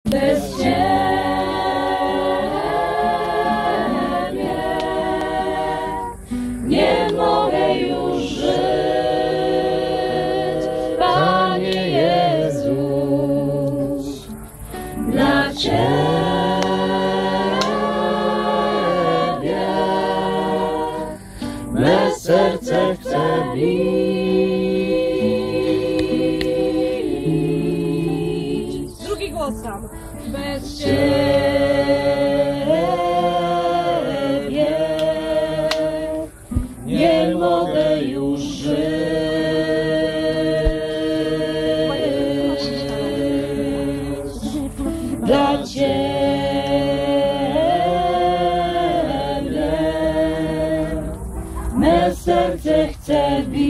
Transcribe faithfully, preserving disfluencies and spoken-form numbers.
Bez Ciebie nie mogę już żyć, Panie Jezus, dla Ciebie me serce chce bić. Drugi głos tam. Bez Ciebie nie mogę już żyć. Dla Ciebie me serce chce bić.